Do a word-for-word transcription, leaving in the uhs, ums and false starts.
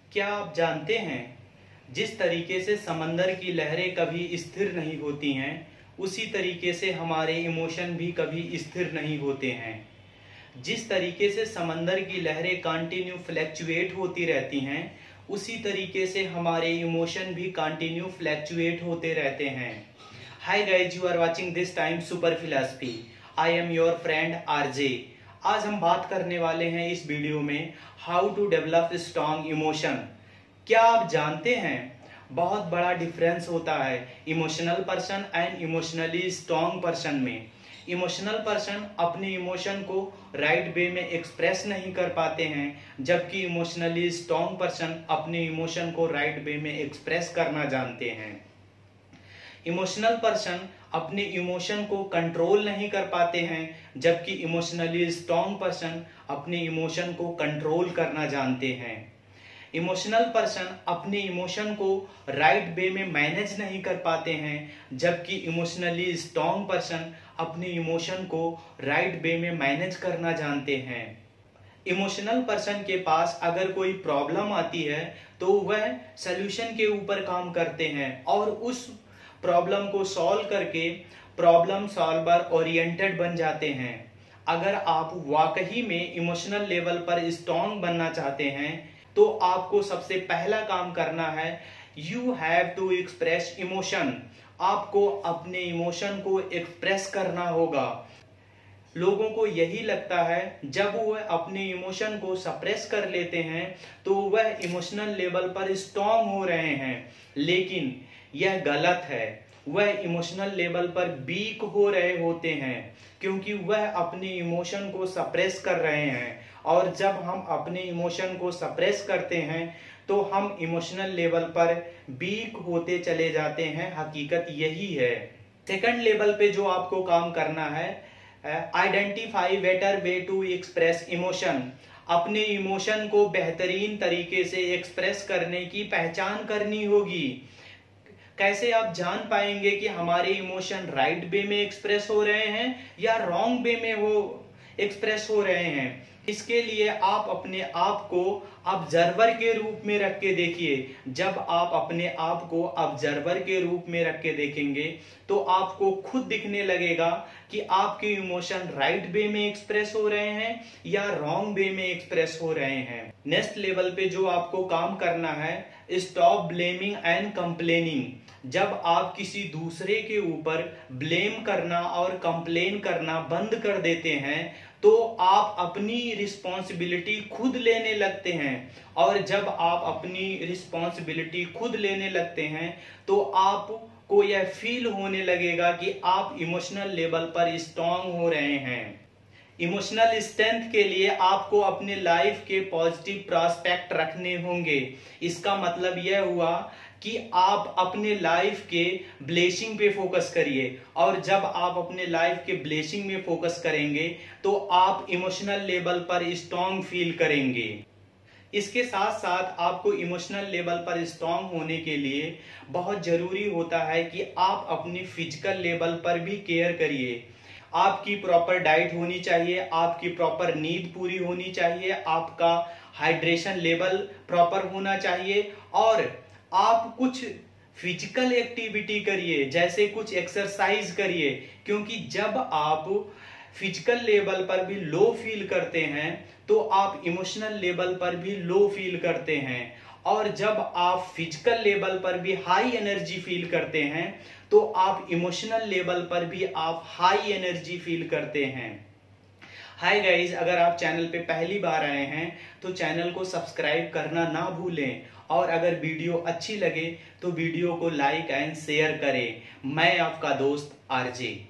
क्या आप जानते हैं, जिस तरीके से समंदर की लहरें कभी स्थिर नहीं होती हैं, उसी तरीके से हमारे इमोशन भी कभी स्थिर नहीं होते हैं। जिस तरीके से समंदर की लहरें कंटिन्यू फ्लैक्चुएट होती रहती हैं, उसी तरीके से हमारे इमोशन भी कंटिन्यू फ्लैक्चुएट होते रहते हैं। Hi guys, you are watching this time super philosophy. I am your friend RJ. आज हम बात करने वाले हैं इस वीडियो में how to develop strong emotion. क्या आप जानते हैं, बहुत बड़ा डिफरेंस होता है emotional person and emotionally strong person में। इमोशनल पर्सन अपने इमोशन को राइट वे में एक्सप्रेस नहीं कर पाते हैं, जबकि इमोशनली स्ट्रॉन्ग पर्सन अपने इमोशन को राइट वे में एक्सप्रेस करना जानते हैं। इमोशनल पर्सन अपने इमोशन को कंट्रोल नहीं कर पाते हैं, जबकि इमोशनली स्ट्रॉन्ग पर्सन अपने इमोशन को कंट्रोल करना जानते हैं। इमोशनल पर्सन अपने इमोशन को राइट वे में मैनेज नहीं कर पाते हैं, जबकि इमोशनली स्ट्रॉन्ग पर्सन अपने इमोशन को राइट वे में मैनेज करना जानते हैं। इमोशनल पर्सन के पास अगर कोई प्रॉब्लम आती है तो वह सल्यूशन के ऊपर काम करते हैं और उस प्रॉब्लम को सॉल्व करके प्रॉब्लम सॉल्वर ओरिएंटेड बन जाते हैं। अगर आप वाकई में इमोशनल लेवल पर स्ट्रॉन्ग बनना चाहते हैं तो आपको सबसे पहला काम करना है, you have to express emotion. आपको अपने इमोशन को एक्सप्रेस करना होगा। लोगों को यही लगता है जब वह अपने इमोशन को सप्रेस कर लेते हैं तो वह इमोशनल लेवल पर स्ट्रॉन्ग हो रहे हैं, लेकिन यह गलत है। वह इमोशनल लेवल पर वीक हो रहे होते हैं, क्योंकि वह अपने इमोशन को सप्रेस कर रहे हैं। और जब हम अपने इमोशन को सप्रेस करते हैं तो हम इमोशनल लेवल पर वीक होते चले जाते हैं। हकीकत यही है। सेकंड लेवल पे जो आपको काम करना है, identify better way to express emotion. अपने इमोशन को बेहतरीन तरीके से एक्सप्रेस करने की पहचान करनी होगी। कैसे आप जान पाएंगे कि हमारे इमोशन राइट वे में एक्सप्रेस हो रहे हैं या रॉन्ग वे में वो एक्सप्रेस हो रहे हैं? इसके लिए आप अपने आप को ऑब्जर्वर के रूप में रख के देखिए। जब आप अपने आप को ऑब्जर्वर के रूप में रख के देखेंगे तो आपको खुद दिखने लगेगा कि आपके इमोशन राइट वे में एक्सप्रेस हो रहे हैं या रॉन्ग वे में एक्सप्रेस हो रहे हैं। नेक्स्ट लेवल पे जो आपको काम करना है, स्टॉप ब्लेमिंग एंड कंप्लेनिंग। जब आप किसी दूसरे के ऊपर ब्लेम करना और कंप्लेन करना बंद कर देते हैं तो आप अपनी रिस्पॉन्सिबिलिटी खुद लेने लगते हैं। और जब आप अपनी रिस्पॉन्सिबिलिटी खुद लेने लगते हैं तो आपको यह फील होने लगेगा कि आप इमोशनल लेवल पर स्ट्रॉन्ग हो रहे हैं। इमोशनल स्ट्रेंथ के लिए आपको अपने लाइफ के पॉजिटिव प्रॉस्पेक्ट रखने होंगे। इसका मतलब यह हुआ कि आप अपने लाइफ के ब्लेसिंग पे फोकस करिए, और जब आप अपने लाइफ के ब्लेसिंग में फोकस करेंगे तो आप इमोशनल लेवल पर स्ट्रॉन्ग फील करेंगे। इसके साथ साथ आपको इमोशनल लेवल पर स्ट्रॉन्ग होने के लिए बहुत जरूरी होता है कि आप अपनी फिजिकल लेवल पर भी केयर करिए। आपकी प्रॉपर डाइट होनी चाहिए, आपकी प्रॉपर नींद पूरी होनी चाहिए, आपका हाइड्रेशन लेवल प्रॉपर होना चाहिए, और आप कुछ फिजिकल एक्टिविटी करिए, जैसे कुछ एक्सरसाइज करिए। क्योंकि जब आप फिजिकल लेवल पर भी लो फील करते हैं तो आप इमोशनल लेवल पर भी लो फील करते हैं, और जब आप फिजिकल लेवल पर भी हाई एनर्जी फील करते हैं तो आप इमोशनल लेवल पर भी आप हाई एनर्जी फील करते हैं। हाय गाइज, अगर आप चैनल पे पहली बार आए हैं तो चैनल को सब्सक्राइब करना ना भूलें, और अगर वीडियो अच्छी लगे तो वीडियो को लाइक एंड शेयर करें। मैं आपका दोस्त आरजे।